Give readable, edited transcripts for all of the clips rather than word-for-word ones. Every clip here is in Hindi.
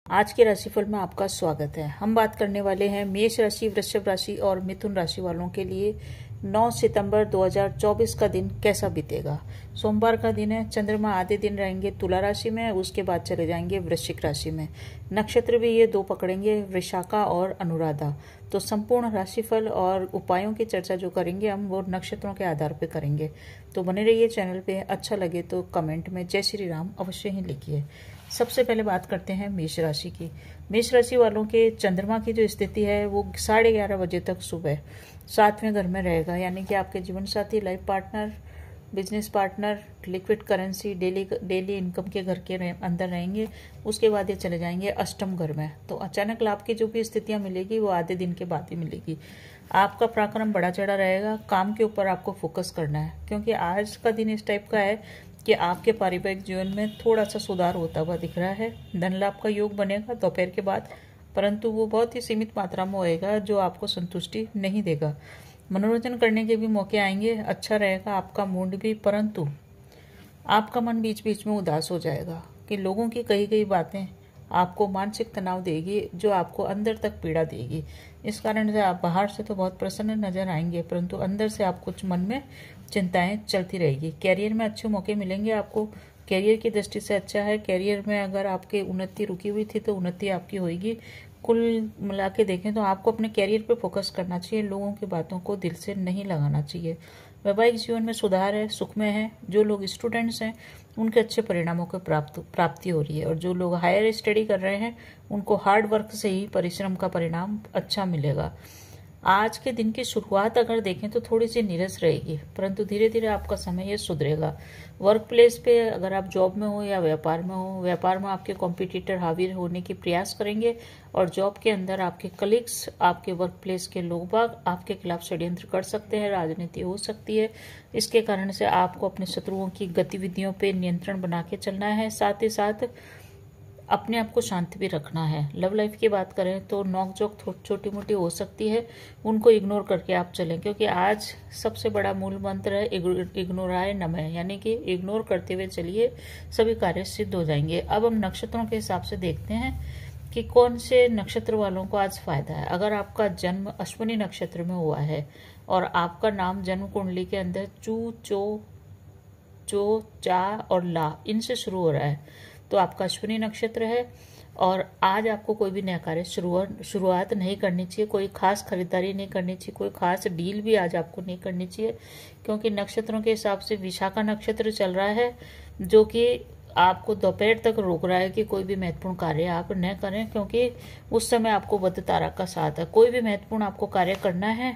आज के राशिफल में आपका स्वागत है। हम बात करने वाले हैं मेष राशि, वृषभ राशि और मिथुन राशि वालों के लिए 9 सितंबर 2024 का दिन कैसा बीतेगा। सोमवार का दिन है। चंद्रमा आधे दिन रहेंगे तुला राशि में, उसके बाद चले जाएंगे वृश्चिक राशि में। नक्षत्र भी ये दो पकड़ेंगे, वृषाखा और अनुराधा। तो संपूर्ण राशिफल और उपायों की चर्चा जो करेंगे हम वो नक्षत्रों के आधार पर करेंगे। तो बने रहिए चैनल पे। अच्छा लगे तो कमेंट में जय श्री राम अवश्य ही लिखिए। सबसे पहले बात करते हैं मेष राशि की। मेष राशि वालों के चंद्रमा की जो स्थिति है वो 11:30 बजे तक सुबह 7वें घर में रहेगा, यानी कि आपके जीवन साथी, life partner, business partner, liquid currency, daily income के घर के अंदर रहेंगे। उसके बाद ये चले जाएंगे अष्टम घर में। तो अचानक लाभ की जो भी स्थितियां मिलेगी वो आधे दिन के बाद ही मिलेगी। आपका पराक्रम बड़ा चढ़ा रहेगा। काम के ऊपर आपको फोकस करना है, क्योंकि आज का दिन इस टाइप का है कि आपके पारिवारिक जीवन में थोड़ा सा सुधार होता हुआ दिख रहा है। धन लाभ का योग बनेगा दोपहर के बाद, परंतु वो बहुत ही सीमित मात्रा में होएगा जो आपको संतुष्टि नहीं देगा। मनोरंजन करने के भी मौके आएंगे, अच्छा रहेगा आपका मूड भी, परंतु आपका मन बीच बीच में उदास हो जाएगा कि लोगों की कही गई बातें आपको मानसिक तनाव देगी, जो आपको अंदर तक पीड़ा देगी। इस कारण से आप बाहर से तो बहुत प्रसन्न नजर आएंगे, परंतु अंदर से आप कुछ मन में चिंताएं चलती रहेगी। कैरियर में अच्छे मौके मिलेंगे आपको। कैरियर की दृष्टि से अच्छा है। कैरियर में अगर आपकी उन्नति रुकी हुई थी तो उन्नति आपकी होगी। कुल मिला के देखें तो आपको अपने कैरियर पे फोकस करना चाहिए, लोगों की बातों को दिल से नहीं लगाना चाहिए। वैवाहिक जीवन में सुधार है, सुख में है। जो लोग स्टूडेंट्स हैं उनके अच्छे परिणामों को प्राप्ति हो रही है, और जो लोग हायर स्टडी कर रहे हैं उनको हार्ड वर्क से ही परिश्रम का परिणाम अच्छा मिलेगा। आज के दिन की शुरुआत अगर देखें तो थोड़ी सी नीरस रहेगी, परंतु धीरे धीरे आपका समय ये सुधरेगा। वर्क प्लेस पे अगर आप जॉब में हो या व्यापार में हो, व्यापार में आपके कॉम्पिटिटर हावी होने की प्रयास करेंगे, और जॉब के अंदर आपके कलीग्स, आपके वर्क प्लेस के लोग बाग आपके खिलाफ षड्यंत्र कर सकते हैं, राजनीति हो सकती है। इसके कारण से आपको अपने शत्रुओं की गतिविधियों पे नियंत्रण बना के चलना है। साथ ही साथ अपने आप को शांत भी रखना है। लव लाइफ की बात करें तो नोकझोंक छोटी मोटी हो सकती है, उनको इग्नोर करके आप चलें, क्योंकि आज सबसे बड़ा मूल मंत्र है इग्नोराय नमः, यानी कि इग्नोर करते हुए चलिए, सभी कार्य सिद्ध हो जाएंगे। अब हम नक्षत्रों के हिसाब से देखते हैं कि कौन से नक्षत्र वालों को आज फायदा है। अगर आपका जन्म अश्विनी नक्षत्र में हुआ है और आपका नाम जन्म कुंडली के अंदर चू, चो, चा और ला इनसे शुरू हो रहा है तो आपका अश्विनी नक्षत्र है, और आज आपको कोई भी नया कार्य शुरुआत नहीं करनी चाहिए। कोई खास खरीदारी नहीं करनी चाहिए, कोई खास डील भी आज आपको नहीं करनी चाहिए, क्योंकि नक्षत्रों के हिसाब से विशाखा नक्षत्र चल रहा है, जो कि आपको दोपहर तक रोक रहा है कि कोई भी महत्वपूर्ण कार्य आप न करें, क्योंकि उस समय आपको बुध तारा का साथ है। कोई भी महत्वपूर्ण आपको कार्य करना है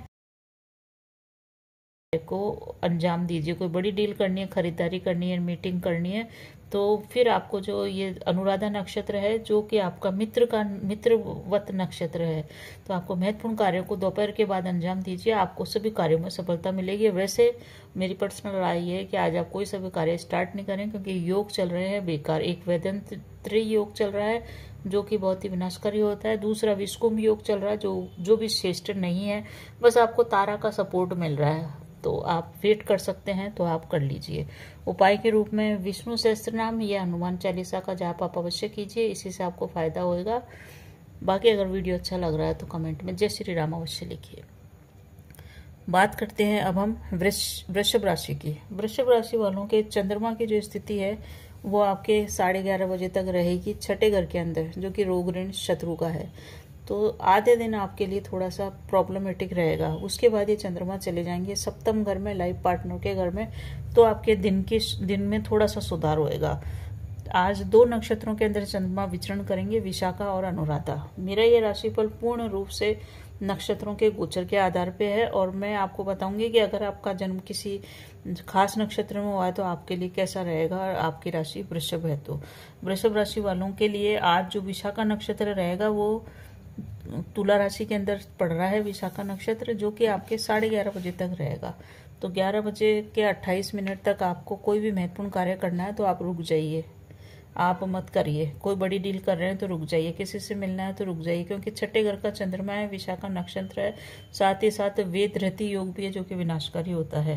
को अंजाम दीजिए। कोई बड़ी डील करनी है, खरीदारी करनी है, मीटिंग करनी है, तो फिर आपको जो ये अनुराधा नक्षत्र है, जो कि आपका मित्रवत नक्षत्र है, तो आपको महत्वपूर्ण कार्यों को दोपहर के बाद अंजाम दीजिए, आपको सभी कार्यों में सफलता मिलेगी। वैसे मेरी पर्सनल राय ये है कि आज आप कोई सभी कार्य स्टार्ट नहीं करें, क्योंकि योग चल रहे हैं बेकार। एक वेदंत्री योग चल रहा है जो कि बहुत ही विनाशकारी होता है। दूसरा विश्वकुंभ योग चल रहा है जो भी श्रेष्ठ नहीं है, बस आपको तारा का सपोर्ट मिल रहा है, तो आप वेट कर सकते हैं, तो आप कर लीजिए। उपाय के रूप में विष्णु सहस्त्र नाम या हनुमान चालीसा का जाप आप अवश्य कीजिए, इसी से आपको फायदा होगा। बाकी अगर वीडियो अच्छा लग रहा है तो कमेंट में जय श्री राम अवश्य लिखिए। बात करते हैं अब हम वृषभ राशि की। वृषभ राशि वालों के चंद्रमा की जो स्थिति है वो आपके 11:30 बजे तक रहेगी छठे घर के अंदर, जो कि रोग ऋण शत्रु का है। तो आधे दिन आपके लिए थोड़ा सा प्रॉब्लमेटिक रहेगा। उसके बाद ये चंद्रमा चले जाएंगे सप्तम घर में, लाइफ पार्टनर के घर में, तो आपके दिन में थोड़ा सा सुधार होएगा। आज दो नक्षत्रों के अंदर चंद्रमा विचरण करेंगे, विशाखा और अनुराधा। मेरा ये राशिफल पूर्ण रूप से नक्षत्रों के गोचर के आधार पे है, और मैं आपको बताऊंगी कि अगर आपका जन्म किसी खास नक्षत्र में हुआ है तो आपके लिए कैसा रहेगा। आपकी राशि वृषभ है तो वृषभ राशि वालों के लिए आज जो विशाखा नक्षत्र रहेगा वो तुला राशि के अंदर पड़ रहा है। विशाखा नक्षत्र जो कि आपके 11:30 बजे तक रहेगा। तो 11 बजे के 28 मिनट तक आपको कोई भी महत्वपूर्ण कार्य करना है तो आप रुक जाइए, आप मत करिए। कोई बड़ी डील कर रहे हैं तो रुक जाइए, किसी से मिलना है तो रुक जाइए, क्योंकि छठे घर का चंद्रमा है, विशाखा नक्षत्र है, साथ ही साथ वेद रति योग भी है जो कि विनाशकारी होता है।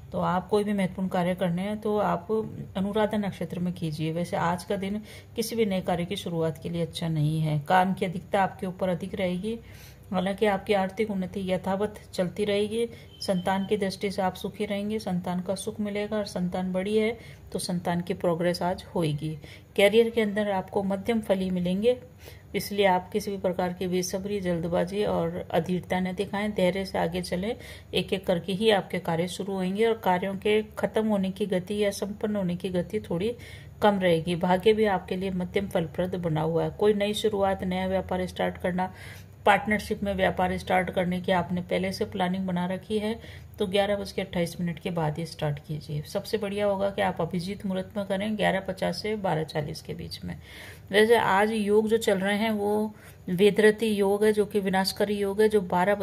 तो आप कोई भी महत्वपूर्ण कार्य करने हैं तो आप अनुराधा नक्षत्र में कीजिए। वैसे आज का दिन किसी भी नए कार्य की शुरुआत के लिए अच्छा नहीं है। काम की अधिकता आपके ऊपर अधिक रहेगी, हालांकि आपकी आर्थिक उन्नति यथावत चलती रहेगी। संतान की दृष्टि से आप सुखी रहेंगे, संतान का सुख मिलेगा, और संतान बड़ी है तो संतान की प्रोग्रेस आज होगी। कैरियर के अंदर आपको मध्यम फल ही मिलेंगे, इसलिए आप किसी भी प्रकार की बेसब्री, जल्दबाजी और अधीरता न दिखाएं। धैर्य से आगे चलें, एक एक करके ही आपके कार्य शुरू होंगे और कार्यों के खत्म होने की गति या संपन्न होने की गति थोड़ी कम रहेगी। भाग्य भी आपके लिए मध्यम फलप्रद बना हुआ है। कोई नई शुरुआत, नया व्यापार स्टार्ट करना, पार्टनरशिप में व्यापार स्टार्ट करने की आपने पहले से प्लानिंग बना रखी है तो 11:28 के बाद ही स्टार्ट कीजिए। सबसे बढ़िया होगा कि आप अभिजीत मुहूर्त में करें, 11:50 से 12:40 के बीच में। वैसे आज योग जो चल रहे हैं वो वेदरती योग है, जो कि विनाशकारी योग है, जो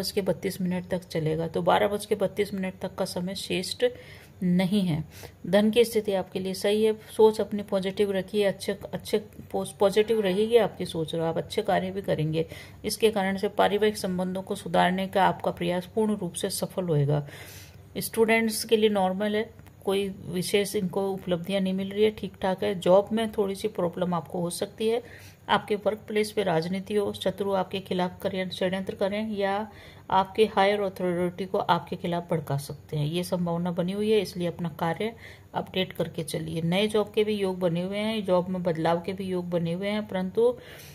12:32 तक चलेगा। तो 12:32 तक का समय श्रेष्ठ नहीं है। धन की स्थिति आपके लिए सही है। सोच अपनी पॉजिटिव रखिए, अच्छे पॉजिटिव रहेगी आपकी सोच, और आप अच्छे कार्य भी करेंगे। इसके कारण से पारिवारिक संबंधों को सुधारने का आपका प्रयास पूर्ण रूप से सफल होएगा। स्टूडेंट्स के लिए नॉर्मल है, कोई विशेष इनको उपलब्धियां नहीं मिल रही है, ठीक ठाक है। जॉब में थोड़ी सी प्रॉब्लम आपको हो सकती है। आपके वर्क प्लेस पे राजनीति हो, शत्रु आपके खिलाफ षड्यंत्र करें या आपके हायर अथॉरिटी को आपके खिलाफ भड़का सकते हैं, ये संभावना बनी हुई है। इसलिए अपना कार्य अपडेट करके चलिए। नए जॉब के भी योग बने हुए हैं, जॉब में बदलाव के भी योग बने हुए हैं, परंतु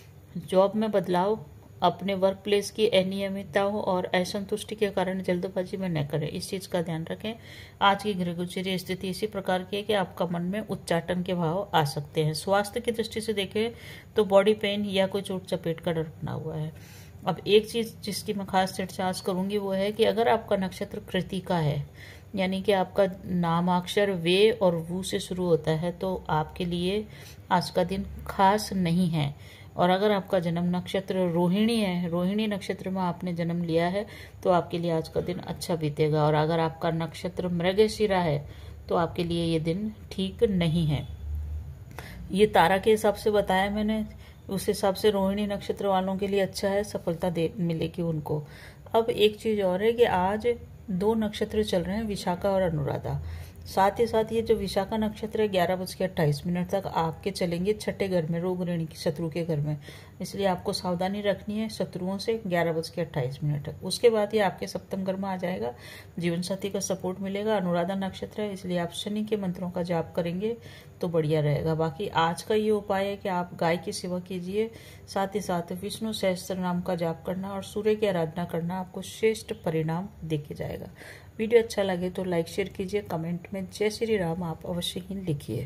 जॉब में बदलाव अपने वर्क प्लेस की अनियमितता और असंतुष्टि के कारण जल्दबाजी में न करें, इस चीज का ध्यान रखें। आज की गृह गोचरीय स्थिति इसी प्रकार की है कि आपका मन में उच्चाटन के भाव आ सकते हैं। स्वास्थ्य की दृष्टि से देखें तो बॉडी पेन या कोई चोट चपेट का डर बना हुआ है। अब एक चीज जिसकी मैं खास चर्चा आज करूंगी वो है कि अगर आपका नक्षत्र कृतिका है, यानी कि आपका नामाक्षर वे और वू से शुरू होता है, तो आपके लिए आज का दिन खास नहीं है। और अगर आपका जन्म नक्षत्र रोहिणी है, रोहिणी नक्षत्र में आपने जन्म लिया है, तो आपके लिए आज का दिन अच्छा बीतेगा। और अगर आपका नक्षत्र मृगशिरा है तो आपके लिए ये दिन ठीक नहीं है। ये तारा के हिसाब से बताया मैंने, उस हिसाब से रोहिणी नक्षत्र वालों के लिए अच्छा है, सफलता मिलेगी उनको। अब एक चीज और है कि आज 2 नक्षत्र चल रहे हैं, विशाखा और अनुराधा। साथ ही साथ ये जो विशाखा नक्षत्र है 11:28 तक आपके चलेंगे छठे घर में, रोग ऋण की शत्रु के घर में। इसलिए आपको सावधानी रखनी है शत्रुओं से 11:28 तक। उसके बाद ये आपके सप्तम घर में आ जाएगा, जीवन साथी का सपोर्ट मिलेगा। अनुराधा नक्षत्र है, इसलिए आप शनि के मंत्रों का जाप करेंगे तो बढ़िया रहेगा। बाकी आज का ये उपाय है कि आप गाय की सेवा कीजिए, साथ ही साथ विष्णु सहस्त्र नाम का जाप करना और सूर्य की आराधना करना आपको श्रेष्ठ परिणाम देके जाएगा। वीडियो अच्छा लगे तो लाइक शेयर कीजिए, कमेंट में जय श्री राम आप अवश्य ही लिखिए।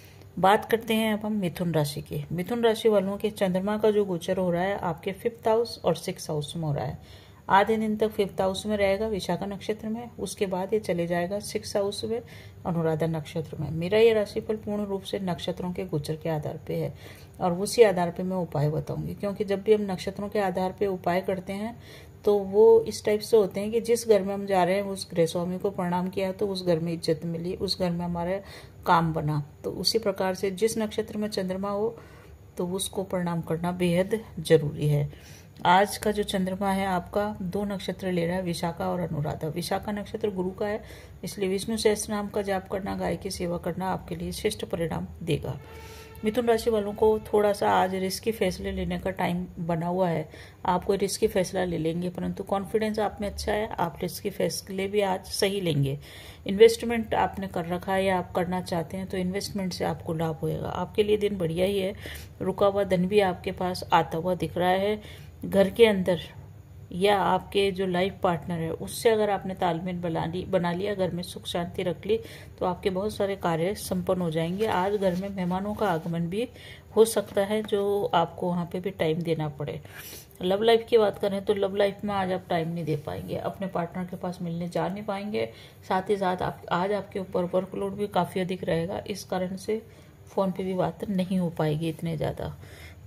बात करते हैं अब हम मिथुन राशि की। मिथुन राशि वालों के चंद्रमा का जो गोचर हो रहा है आपके 5th हाउस और 6th हाउस में हो रहा है। आधे दिन तक 5th हाउस में रहेगा विशाखा नक्षत्र में, उसके बाद ये चले जाएगा 6th हाउस में अनुराधा नक्षत्र में। मेरा ये राशिफल पूर्ण रूप से नक्षत्रों के गोचर के आधार पे है और उसी आधार पे मैं उपाय बताऊंगी, क्योंकि जब भी हम नक्षत्रों के आधार पे उपाय करते हैं तो वो इस टाइप से होते हैं कि जिस घर में हम जा रहे हैं उस गृह स्वामी को प्रणाम किया तो उस घर में इज्जत मिली, उस घर में हमारा काम बना। तो उसी प्रकार से जिस नक्षत्र में चंद्रमा हो तो उसको प्रणाम करना बेहद जरूरी है। आज का जो चंद्रमा है आपका 2 नक्षत्र ले रहा है, विशाखा और अनुराधा। विशाखा नक्षत्र गुरु का है, इसलिए विष्णु सहस्त्र नाम का जाप करना, गाय की सेवा करना आपके लिए श्रेष्ठ परिणाम देगा। मिथुन राशि वालों को थोड़ा सा आज रिस्की फैसले लेने का टाइम बना हुआ है। आप कोई रिस्की फैसला ले लेंगे, परंतु कॉन्फिडेंस आप में अच्छा है, आप रिस्की फैसले भी आज सही लेंगे। इन्वेस्टमेंट आपने कर रखा है या आप करना चाहते हैं तो इन्वेस्टमेंट से आपको लाभ होएगा। आपके लिए दिन बढ़िया ही है, रुका हुआ धन भी आपके पास आता हुआ दिख रहा है। घर के अंदर या आपके जो लाइफ पार्टनर है उससे अगर आपने तालमेल बना लिया, घर में सुख शांति रख ली, तो आपके बहुत सारे कार्य संपन्न हो जाएंगे। आज घर में मेहमानों का आगमन भी हो सकता है जो आपको वहाँ पे भी टाइम देना पड़े। लव लाइफ की बात करें तो लव लाइफ में आज आप टाइम नहीं दे पाएंगे, अपने पार्टनर के पास मिलने जा नहीं पाएंगे। साथ ही साथ आज आपके ऊपर वर्कलोड भी काफ़ी अधिक रहेगा, इस कारण से फ़ोन पे भी बात नहीं हो पाएगी इतने ज़्यादा।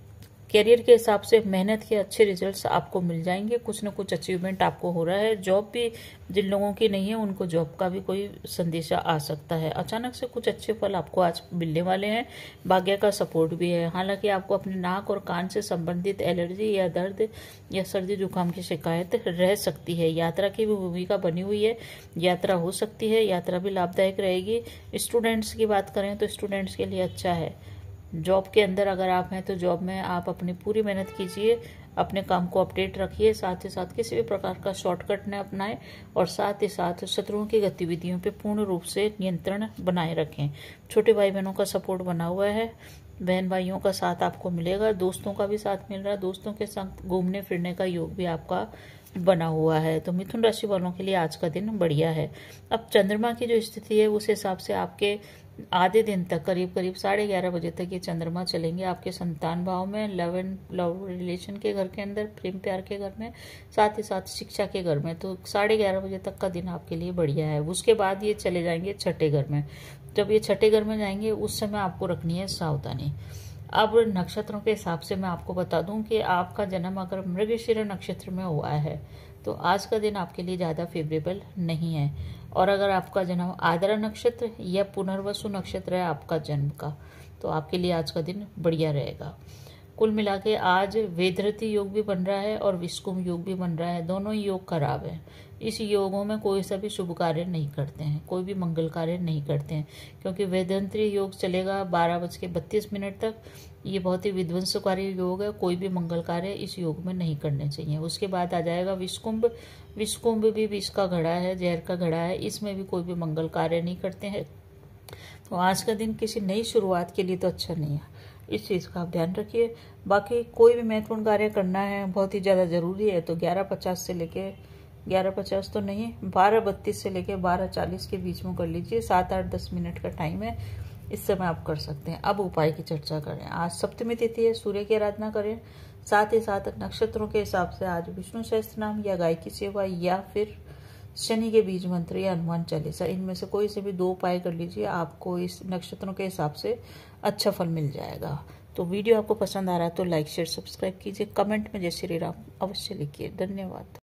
करियर के हिसाब से मेहनत के अच्छे रिजल्ट्स आपको मिल जाएंगे, कुछ न कुछ अचीवमेंट आपको हो रहा है। जॉब भी जिन लोगों की नहीं है उनको जॉब का भी कोई संदेशा आ सकता है। अचानक से कुछ अच्छे फल आपको आज मिलने वाले हैं। भाग्य का सपोर्ट भी है। हालांकि आपको अपने नाक और कान से संबंधित एलर्जी या दर्द या सर्दी जुकाम की शिकायत रह सकती है। यात्रा की भी भूमिका बनी हुई है, यात्रा हो सकती है, यात्रा भी लाभदायक रहेगी। स्टूडेंट्स की बात करें तो स्टूडेंट्स के लिए अच्छा है। जॉब के अंदर अगर आप हैं तो जॉब में आप अपनी पूरी मेहनत कीजिए, अपने काम को अपडेट रखिए, साथ ही साथ किसी भी प्रकार का शॉर्टकट न अपनाएं और साथ ही साथ शत्रुओं की गतिविधियों पे पूर्ण रूप से नियंत्रण बनाए रखें। छोटे भाई बहनों का सपोर्ट बना हुआ है, बहन भाइयों का साथ आपको मिलेगा, दोस्तों का भी साथ मिल रहा है, दोस्तों के साथ घूमने फिरने का योग भी आपका बना हुआ है। तो मिथुन राशि वालों के लिए आज का दिन बढ़िया है। अब चंद्रमा की जो स्थिति है उस हिसाब से आपके आधे दिन तक करीब करीब 11:30 बजे तक ये चंद्रमा चलेंगे आपके संतान भाव में, लव रिलेशन के घर के अंदर, प्रेम प्यार के घर में, साथ ही साथ शिक्षा के घर में। तो 11:30 बजे तक का दिन आपके लिए बढ़िया है। उसके बाद ये चले जाएंगे छठे घर में। जब ये छठे घर में जाएंगे उस समय आपको रखनी है सावधानी। अब नक्षत्रों के हिसाब से मैं आपको बता दूं कि आपका जन्म अगर मृगशिरा नक्षत्र में हुआ है तो आज का दिन आपके लिए ज़्यादा फेवरेबल नहीं है। और अगर आपका जन्म आद्रा नक्षत्र या पुनर्वसु नक्षत्र है आपका जन्म का, तो आपके लिए आज का दिन बढ़िया रहेगा। कुल मिला के आज वेदरती योग भी बन रहा है और विषकुंभ योग भी बन रहा है। दोनों ही योग खराब है। इस योगों में कोई सा भी शुभ कार्य नहीं करते हैं, कोई भी मंगल कार्य नहीं करते हैं, क्योंकि वेदंत्री योग चलेगा 12:32 तक। ये बहुत ही विध्वंसकारी योग है, कोई भी मंगल कार्य इस योग में नहीं करने चाहिए। उसके बाद आ जाएगा विषकुंभ। विषकुंभ भी विष का घड़ा है, जहर का घड़ा है, इसमें भी कोई भी मंगल कार्य नहीं करते हैं। तो आज का दिन किसी नई शुरुआत के लिए तो अच्छा नहीं है, इस चीज़ का आप ध्यान रखिए। बाकी कोई भी महत्वपूर्ण कार्य करना है, बहुत ही ज़्यादा जरूरी है, तो 11:50 से लेके 11:50 तो नहीं, 12:32 से लेके 12:40 के बीच में कर लीजिए। 7-8-10 मिनट का टाइम है, इस समय आप कर सकते हैं। अब उपाय की चर्चा करें। आज सप्तमी तिथि है, सूर्य की आराधना करें। साथ ही साथ नक्षत्रों के हिसाब से आज विष्णु सहस्त्र नाम या गाय की सेवा या फिर शनि के बीज मंत्र या हनुमान चालीसा, इनमें से कोई से भी 2 उपाय कर लीजिए, आपको इस नक्षत्रों के हिसाब से अच्छा फल मिल जाएगा। तो वीडियो आपको पसंद आ रहा है तो लाइक शेयर सब्सक्राइब कीजिए। कमेंट में जय श्री राम अवश्य लिखिए। धन्यवाद।